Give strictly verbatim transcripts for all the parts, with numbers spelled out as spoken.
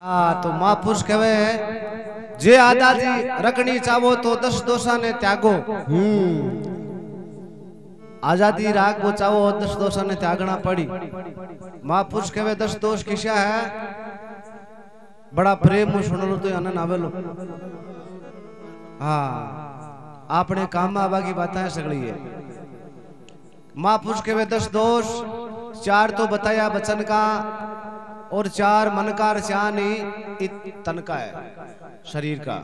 हाँ तो महापुरुष कहे जे आजादी रखनी चाहो तो दस दोषा ने त्यागो। हम्म आजादी राग वो चाहो दस दोषा ने त्यागना पड़ी। महापुरुष कहे दस दोष किसा है बड़ा प्रेम सुन लो तो आनंद आवे लो। हाँ आपने काम में आवागी बातें सगड़ी है। महापुरुष कहे दस दोष चार तो बताया बचन का और चार मन का चानी तन का है शरीर का।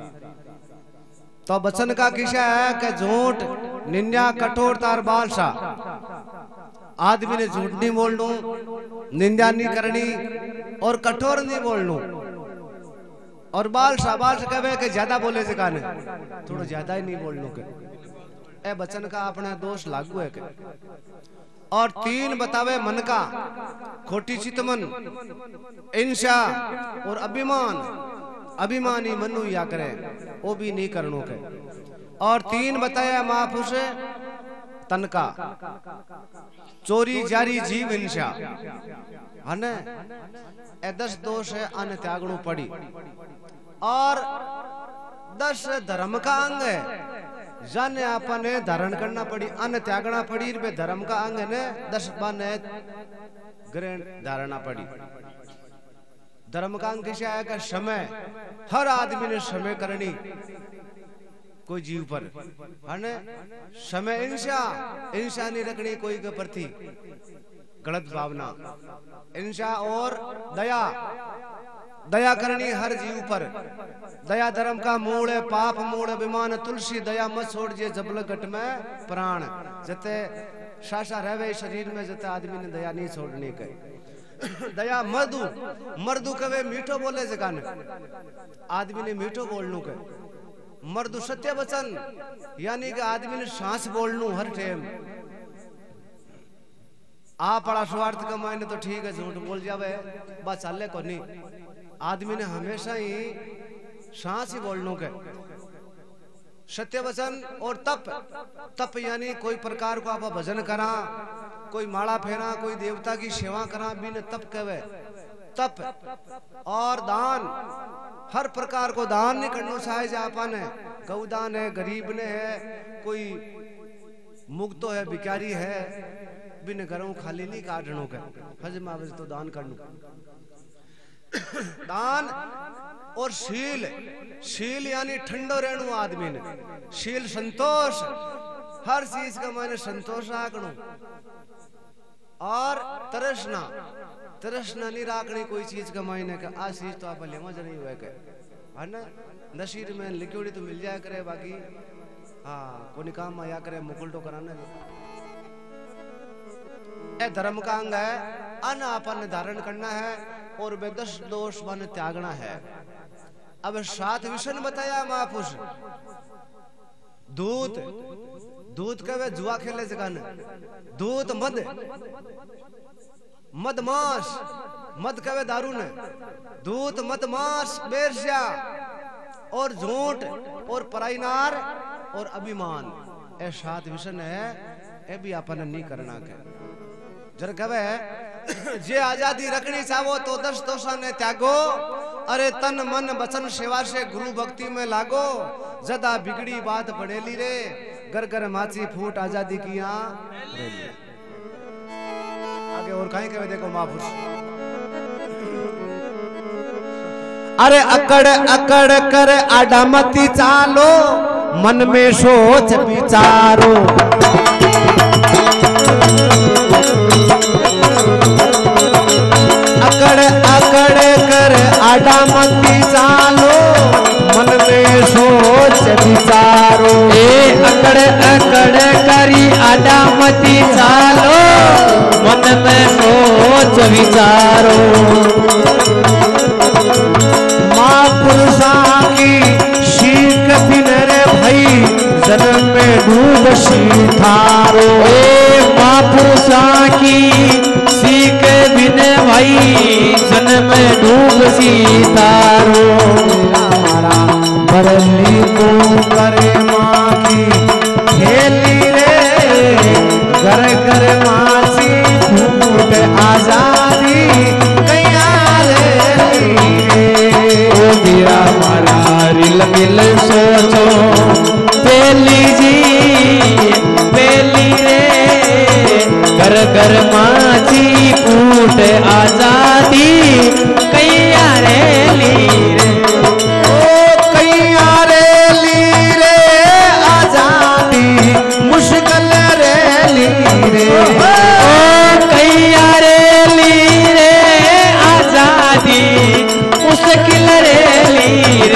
तो बचन का किसा है कि झूठ निंदा कठोरता और बालसा। आदमी ने झूठ नहीं बोलनू, निंदा नहीं करनी और कठोर नहीं बोलनू। और बालसा बालसा कहे कि ज्यादा बोले से काने थोड़ा ज्यादा ही नहीं बोलनू के ए बचन का अपना दोष लागू है के। और तीन बतावे मन का खोटी चितमन इंशा और अभिमान। अभिमानी मनु या करे वो भी नहीं करनो के। और तीन बताया महापुरुष तन का चोरी जारी जीव हिंसा है न ए दस दोष है अन त्यागणु पड़ी। और दस धर्म का अंग है जाने आपने धारण करना पड़ी अन्न त्यागना पड़ी। बे धर्म का अंग ने दस बाने ग्रहण धारणा पड़ी। धर्म का अंग किसा है कि समय हर आदमी ने समय करनी कोई जीव पर है न। समय इंशा इंशा नहीं रखनी कोई के प्रति गलत भावना। इंशा और दया दया करनी हर जीव पर। दया धर्म का मूल है पाप मूल अभिमान तुलसी दया मत छोड़ जे जबल घट में प्राण। जते शाशा रहवे शरीर में जते आदमी ने दया नहीं छोड़ने के। दया मर्दू मर्दू कवे मीठो बोले जगाने आदमी ने मीठो बोलनू के। मर्दू सत्य वचन यानी कि आदमी ने सांस बोलनू हर टाइम। आ पड़ा स्वार्थ कमाए तो ठीक है झूठ बोल जावे बस चले को नहीं। आदमी ने हमेशा ही सांस ही बोलनू के। सत्य वचन और तप तप यानी कोई प्रकार को आप भजन करा कोई माला फेरा कोई देवता की सेवा करा बिन तप कहे तप। और दान हर प्रकार को दान नहीं करना चाहे जापान है गौदान है गरीब ने है कोई मुक्तो है भिखारी है बिन घरों खाली नहीं काटनो के हजम आवे तो दान करनो। दान और शील शील यानी ठंडो रहनु आदमी ने। शील संतोष हर चीज का मायने संतोष राखनो। और तरसना तरसना नहीं राखनी कोई चीज का मायने का आ चीज तो आप ले मजा नहीं हुआ के है ना। नशीर में लिक्विड तो मिल जाया करे बाकी हाँ कोई काम आया करे मुकुल तो कराना। ए धर्म का अंग है अन अपन धारण करना है और वे दस दोष मन त्यागना है। अब सात विषय बताया महापुरुष। दूध दूध कहे जुआ खेले जगह दूध मद मद मांस मद कहे दारू ने दूध मद मांस बेरसिया और झूठ और पराइनार और अभिमान ए सात विषय है ए भी अपन नहीं करना के। जर कहे जे आजादी रखनी चाहो तो दस दोषा ने त्यागो। अरे तन मन वचन सेवा से गुरु भक्ति में लागो। जदा बिगड़ी बात पड़ेली रे घर घर माची फूट आजादी की आगे और कहीं कहे देखो महापुरुष। अरे अकड़ अकड़ कर आडामती चालो मन में सोच विचारो। अकड़ अकड़ कर आडामती चालो मन में सोच विचारो। ए अकड़ अकड़ करी आडामती चालो मन में सोच विचारो। महापुरुषा की शीख बिन रे भई जन्म में डूब सी थारो। ए महापुरुषा की सीख बिन भाई जन्म में डूब सी तारो। बरली को करे माँ की खेली रे घर घर मासी फूट आजादी कैया रे।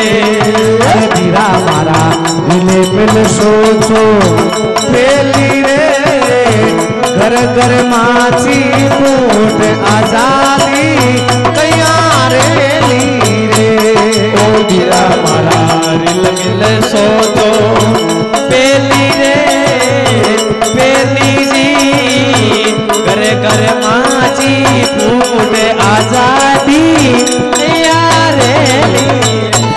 अरे वीरा मारा मिले मिल सोचो पेली रे घर घर माची फूट आजादी कैया रे ली रे ओ वीरा मारा रिल मिल सोचो पेली रे पेली जी घर घर माची फूट आजादी कैया रे ली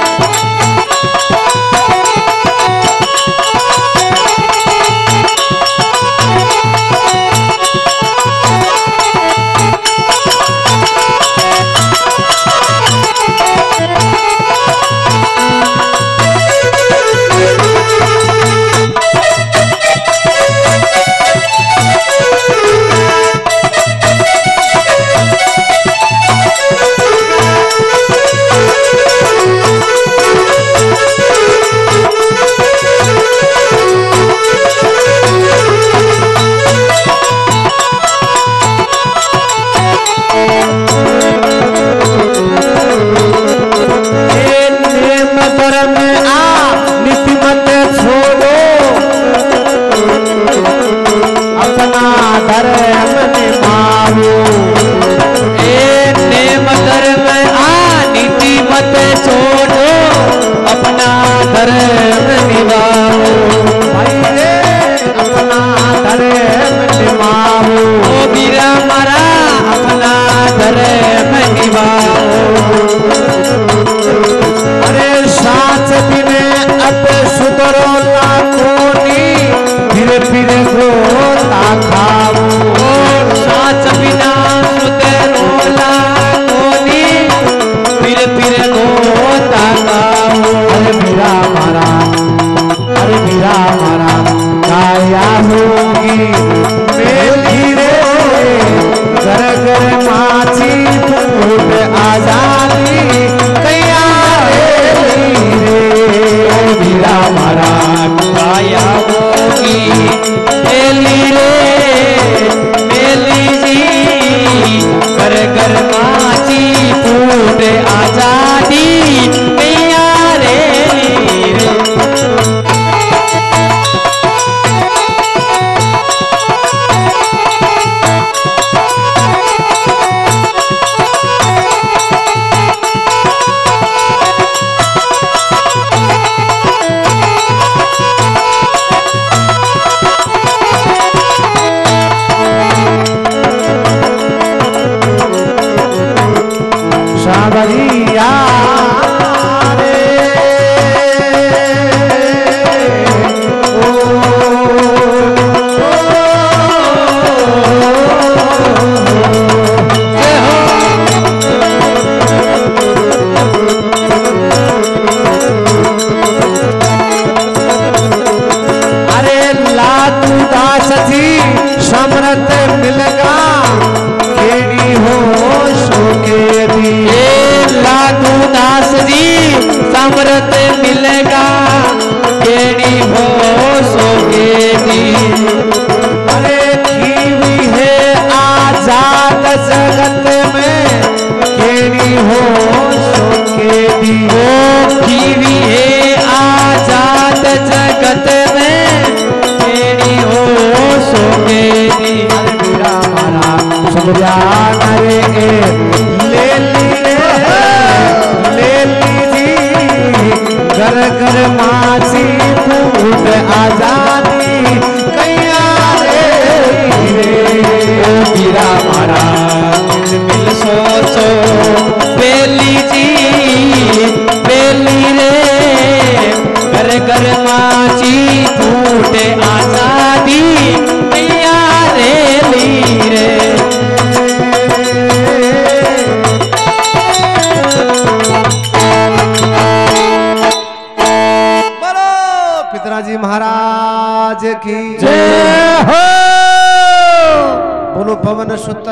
पवन सुत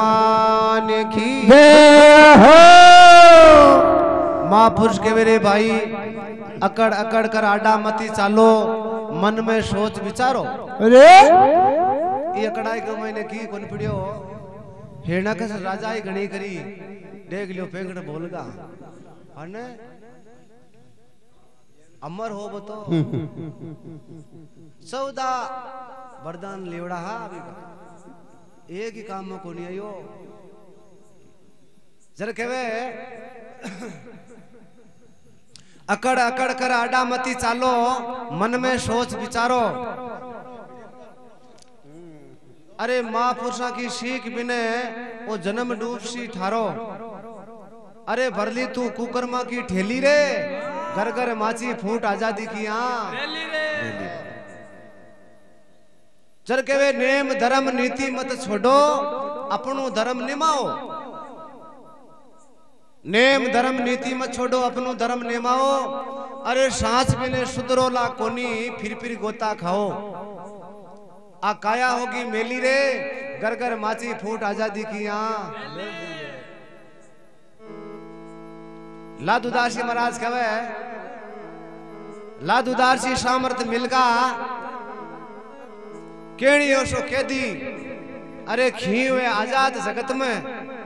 हनुमान की जय हो। महापुरुष के मेरे भाई अकड़ अकड़ कर आडा मती चालो, मन में सोच विचारो। अरे ये अकड़ाई को मैंने की कौन पड़ियो हेना कस राजा ही घणी करी देख लियो पेंगड़ बोलगा अने अमर हो बतो चौदह वरदान लेवड़ा हा अभी का एक ही काम में को नहीं आयो जरा कहवे अकड़ अकड़ कर आडा मती चालो मन में सोच विचारो अरे महापुरुषा की सीख बिने वो जन्म डूब सी ठारो अरे भरली तू कुकरमा की ठेली रे घर घर माची फूट आजादी की चल के वे नेम धर्म नीति मत छोड़ो अपनो धर्म निमाओ नेम धर्म नीति मत छोड़ो अपनो धर्म निमाओ अरे सांस बिने सुधरोला कोनी फिर फिर गोता खाओ आ काया होगी मेली रे घर घर माची फूट आजादी की लादुदासी महाराज कहे लादुदासी सामर्थ मिलगा केणियों सो कैदी अरे खी हुए आजाद जगत में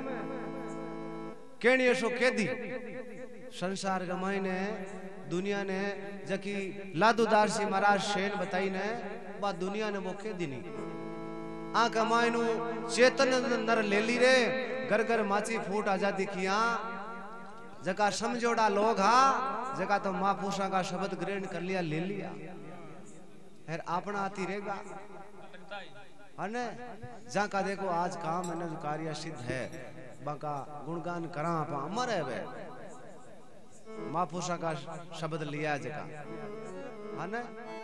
केणियों सो कैदी संसार गमाई ने दुनिया ने जकी लादुदासी महाराज शेन बताई ने बा दुनिया ने वो कैदी नहीं आ कमाई नु चेतन नर ले ली रे घर घर माची फूट आजादी किया जका समझोड़ा लोग हा जका तो महापुरुषा का शब्द ग्रहण कर लिया ले लिया फिर अपना आती रहेगा अने जाका देखो आज काम है जो कार्य सिद्ध है बाका गुणगान करा पा अमर है वे महापुरुषा का शब्द लिया जका अने